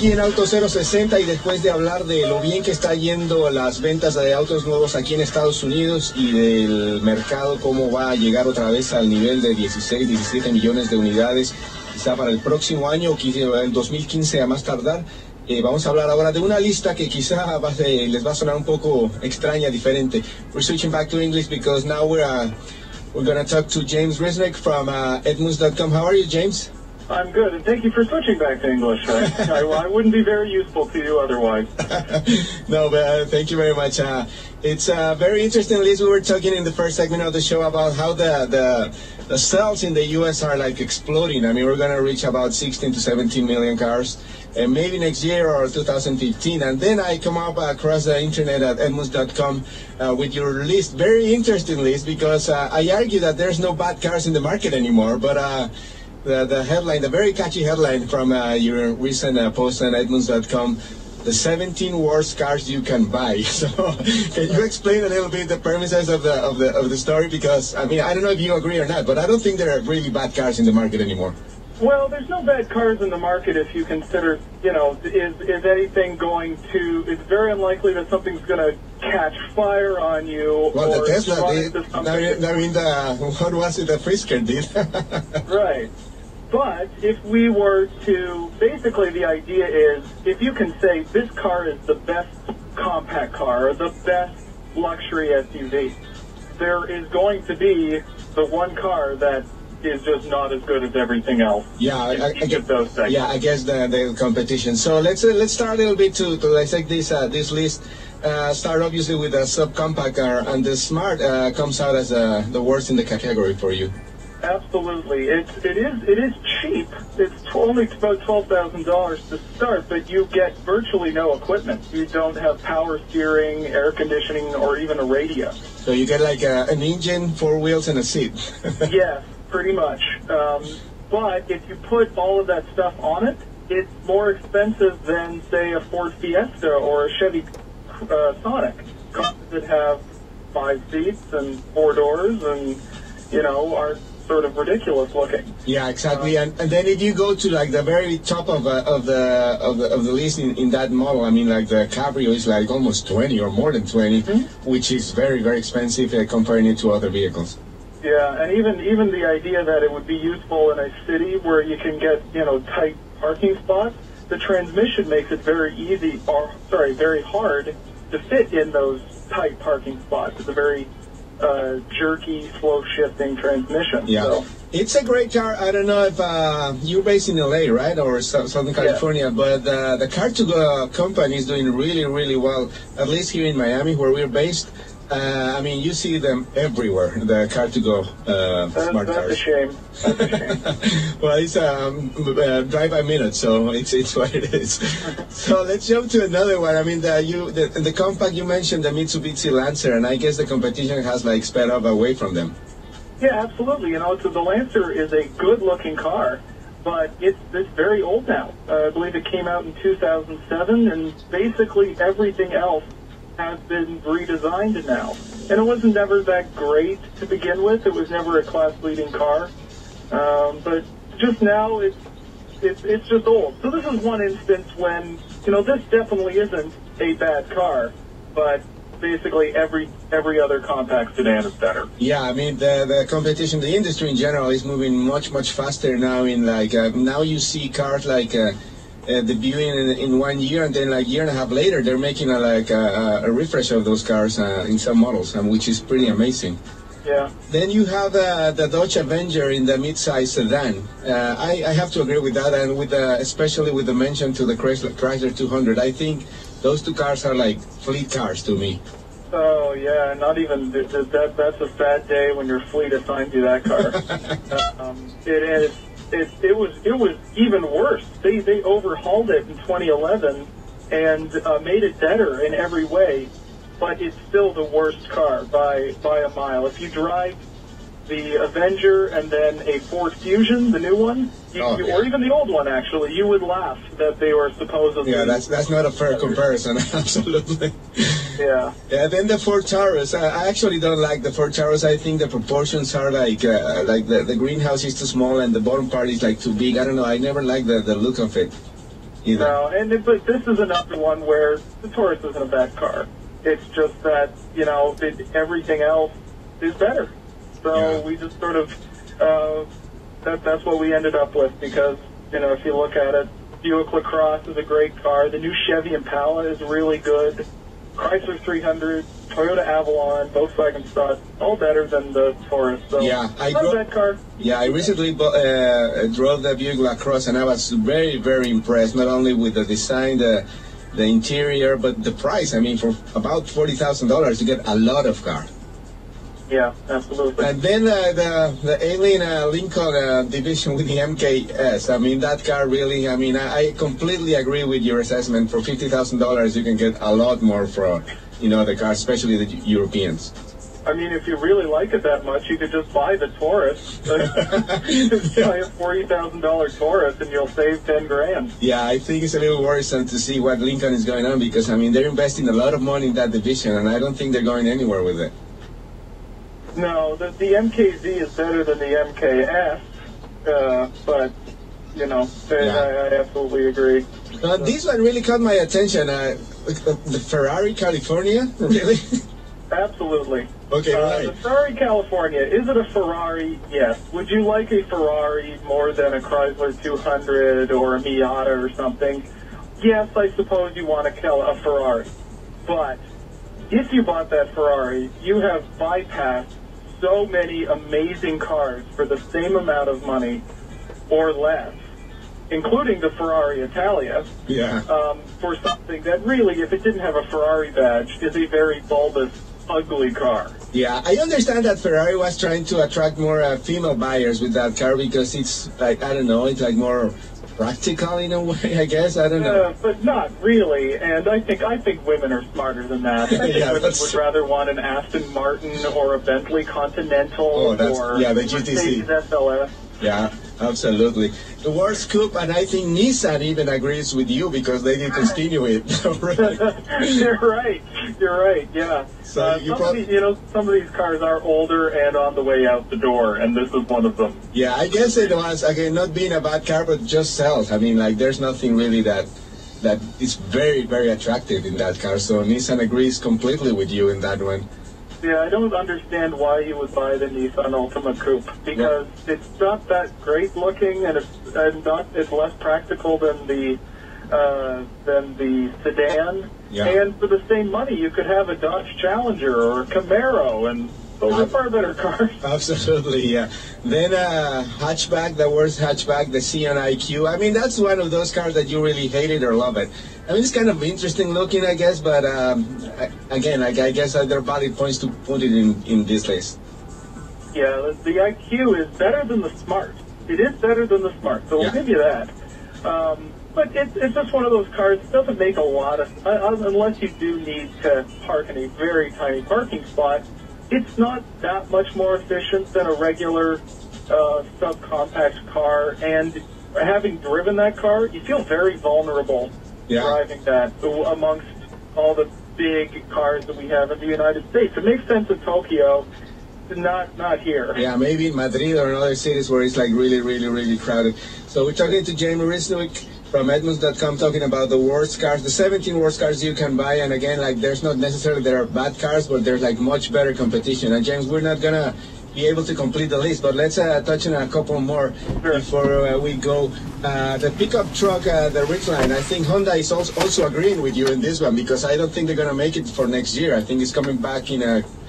aquí en Auto 060 y después de hablar de lo bien que está yendo las ventas de autos nuevos aquí en Estados Unidos y del mercado, cómo va a llegar otra vez al nivel de 16, 17 millones de unidades, quizá para el próximo año o quizá el 2015 a más tardar. Vamos a hablar ahora de una lista que quizá les va a sonar un poco extraña, diferente. We're switching back to English because now we're going to talk to James Resnick from Edmunds.com. How are you, James? I'm good, and thank you for switching back to English. I wouldn't be very useful to you otherwise. No, but thank you very much. It's very interesting, Liz. We were talking in the first segment of the show about how the sales in the U.S. are like exploding. I mean, we're going to reach about 16 to 17 million cars, and maybe next year or 2015. And then I come up across the internet at Edmunds.com with your list. Very interesting list, because I argue that there's no bad cars in the market anymore, but the headline, the very catchy headline from your recent post on Edmunds.com, the 17 worst cars you can buy. So, can you explain a little bit the premises of the story? Because I mean, I don't know if you agree or not, but I don't think there are really bad cars in the market anymore. Well, there's no bad cars in the market if you consider, is anything going to? It's very unlikely that something's going to catch fire on you. Well, or the Tesla did. I mean, what was it? The Frisker did. Right. But if we were to, basically the idea is, if you can say this car is the best compact car, or the best luxury SUV, there is going to be the one car that is just not as good as everything else. Yeah, I get those things. Yeah, I guess the competition. So let's start a little bit to dissect this list. Start obviously with a subcompact car, and the Smart comes out as the worst in the category for you. Absolutely. It is cheap. It's only about $12,000 to start, but you get virtually no equipment. You don't have power steering, air conditioning, or even a radio. So you get like an engine, four wheels, and a seat. Yes, pretty much. But if you put all of that stuff on it, it's more expensive than, say, a Ford Fiesta or a Chevy Sonic. Cars that have 5 seats and 4 doors and, are sort of ridiculous looking. Yeah, exactly. And then if you go to like the very top of the list in that model, I mean, like the Cabrio is like almost 20 or more than 20, which is very, very expensive comparing it to other vehicles. Yeah, and even the idea that it would be useful in a city where you can get, tight parking spots, the transmission makes it very very hard to fit in those tight parking spots. It's a very jerky, slow-shifting transmission. Yeah, so it's a great car. I don't know if you're based in LA, right, or Southern California, but the Car2Go company is doing really, really well, at least here in Miami, where we're based. I mean, you see them everywhere, the Car2Go smart cars. That's a shame. That's a shame. Well, it's drive by minute, so it's what it is. So let's jump to another one. I mean, the compact you mentioned, the Mitsubishi Lancer, and I guess the competition has like sped up away from them. Yeah, absolutely. So the Lancer is a good-looking car, but it's very old now. I believe it came out in 2007, and basically everything else has been redesigned now. And it wasn't never that great to begin with. It was never a class-leading car. But just now, it's just old. So this is one instance when, this definitely isn't a bad car, but basically every other compact sedan is better. Yeah, I mean, the competition, the industry in general is moving much, much faster now. In like, now you see cars like debuting in 1 year, and then like year and a half later they're making a refresh of those cars in some models, which is pretty amazing. Yeah. Then you have the Dodge Avenger in the mid-size sedan. I have to agree with that, and with especially with the mention to the Chrysler 200. I think those two cars are like fleet cars to me. Oh yeah, not even that's a sad day when your fleet assigns you that car. It was even worse. They overhauled it in 2011 and made it better in every way, but it's still the worst car by a mile. If you drive the Avenger and then a Ford Fusion, the new one, or even the old one, actually, you would laugh that they were supposedly... Yeah, that's not a fair comparison, absolutely. Yeah. Yeah, then the Ford Taurus. I actually don't like the Ford Taurus. I think the proportions are like the greenhouse is too small and the bottom part is like too big. I don't know. I never liked the look of it. either. No, but this is another one where the Taurus isn't a bad car. It's just that, everything else is better. So we just sort of, that's what we ended up with because, if you look at it, Buick LaCrosse is a great car. The new Chevy Impala is really good. Chrysler 300, Toyota Avalon, Volkswagen Stut, all better than the Taurus. So not a bad car. Yeah, I recently drove the Buick LaCrosse, and I was very, very impressed, not only with the design, the interior, but the price. I mean, for about $40,000, you get a lot of car. Yeah, absolutely. And then the Alien Lincoln division with the MKS. I mean, that car really, I completely agree with your assessment. For $50,000, you can get a lot more for, the car, especially the Europeans. I mean, if you really like it that much, you could just buy the Taurus. Just buy a $40,000 Taurus and you'll save $10,000. Yeah, I think it's a little worrisome to see what Lincoln is going on because, they're investing a lot of money in that division, and I don't think they're going anywhere with it. No, the MKZ is better than the MKS, but, I absolutely agree. This one really caught my attention. The Ferrari California, really? Absolutely. Okay, right. The Ferrari California, is it a Ferrari? Yes. Would you like a Ferrari more than a Chrysler 200 or a Miata or something? Yes, I suppose you want a Ferrari. But if you bought that Ferrari, you have bypassed so many amazing cars for the same amount of money or less, including the Ferrari Italia, for something that really, if it didn't have a Ferrari badge, is a very bulbous, ugly car. Yeah, I understand that Ferrari was trying to attract more female buyers with that car because it's like, I don't know, it's like more practical in a way, I guess. I don't know. But not really, and I think women are smarter than that. I think women would rather want an Aston Martin or a Bentley Continental or the GTC. Mercedes SLS. Yeah, absolutely. The worst coupe, and I think Nissan even agrees with you because they did continue it. You're right, yeah. So some of these cars are older and on the way out the door, and this is one of them. Yeah, I guess it was, again, not being a bad car, but just sells. I mean, like, there's nothing really that is very, very attractive in that car. So Nissan agrees completely with you in that one. Yeah, I don't understand why you would buy the Nissan Altima Coupe because it's not that great looking and it's less practical than the sedan. Yeah. And for the same money, you could have a Dodge Challenger or a Camaro, and those are far better cars. Absolutely, yeah. Then hatchback, the worst hatchback, the Scion IQ. I mean, that's one of those cars that you really hate it or love it. I mean, it's kind of interesting looking, I guess, but again, I guess there are valid points to put it in this list. Yeah, the IQ is better than the Smart. It is better than the Smart, so we'll give you that. But it's just one of those cars. It doesn't make a lot of, unless you do need to park in a very tiny parking spot. It's not that much more efficient than a regular subcompact car, and having driven that car, you feel very vulnerable driving that amongst all the big cars that we have in the United States. It makes sense in Tokyo, not here. Yeah, maybe in Madrid or in other cities where it's like really, really, really crowded. So we're talking to Jamie Risnick from Edmunds.com talking about the worst cars, the 17 worst cars you can buy. And again, like, there's not necessarily there are bad cars, but there's like much better competition. And James, we're not gonna be able to complete the list, but let's touch on a couple more before we go. The pickup truck, the Ridgeline, I think Honda is also agreeing with you in this one because I don't think they're gonna make it for next year. I think it's coming back in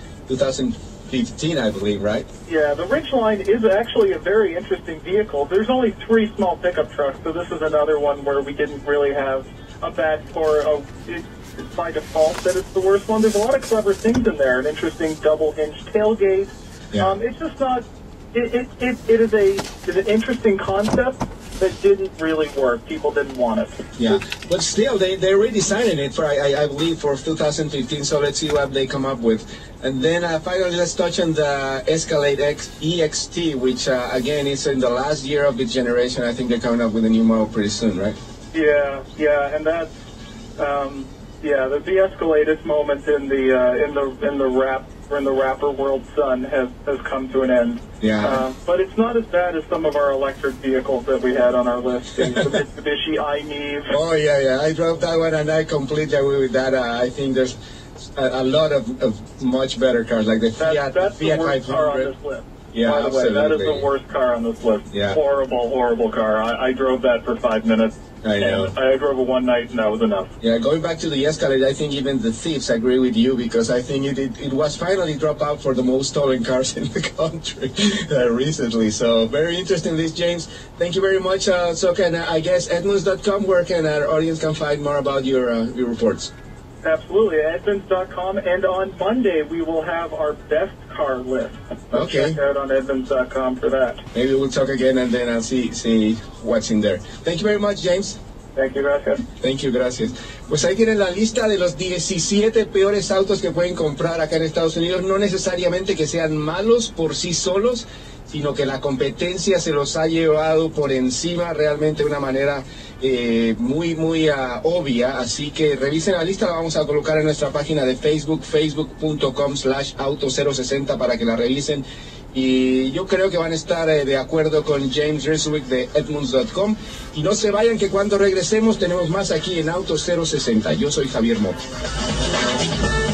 2015, I believe, right? Yeah, the Ridgeline is actually a very interesting vehicle. There's only 3 small pickup trucks, so this is another one where we didn't really have a bad score. It's by default that it's the worst one. There's a lot of clever things in there, an interesting double-hinge tailgate. Yeah. It's just not. It is an interesting concept that didn't really work. People didn't want it. Yeah, but still, they're redesigning it for I believe for 2015. So let's see what they come up with. And then finally, let's touch on the Escalade EXT, which again is in the last year of its generation. I think they're coming up with a new model pretty soon, right? Yeah, and that's the Escalade, its moment in the rap when the rapper World Sun has come to an end. Yeah. But it's not as bad as some of our electric vehicles that we had on our list. The Mitsubishi i-Neve. Oh, yeah. I drove that one, and I completely agree with that. I think there's a lot of much better cars, like the Fiat 500. Car on this list. Yeah, by the way, absolutely. that is the worst car on this list. Yeah. Horrible car. I drove that for 5 minutes. I know. And I drove it one night, and that was enough. Yeah, going back to the Escalade, I think even the thieves agree with you, because I think it was finally dropped out for the most stolen cars in the country recently. So very interesting list, James. Thank you very much. So can I guess Edmunds.com, where can our audience can find more about your reports? Absolutely, Edmunds.com, and on Monday we will have our best car list. So Okay. check out on Edmunds.com for that. Maybe we'll talk again, and then I'll see what's in there. Thank you very much, James. Thank you, gracias. Thank you, gracias. Pues ahí tienen la lista de los 17 peores autos que pueden comprar acá en Estados Unidos. No necesariamente que sean malos por sí solos, sino que la competencia se los ha llevado por encima realmente de una manera muy obvia. Así que revisen la lista, la vamos a colocar en nuestra página de Facebook, facebook.com/auto060, para que la revisen. Y yo creo que van a estar de acuerdo con James Risswick de Edmunds.com. Y no se vayan, que cuando regresemos tenemos más aquí en Auto 060. Yo soy Javier Mota.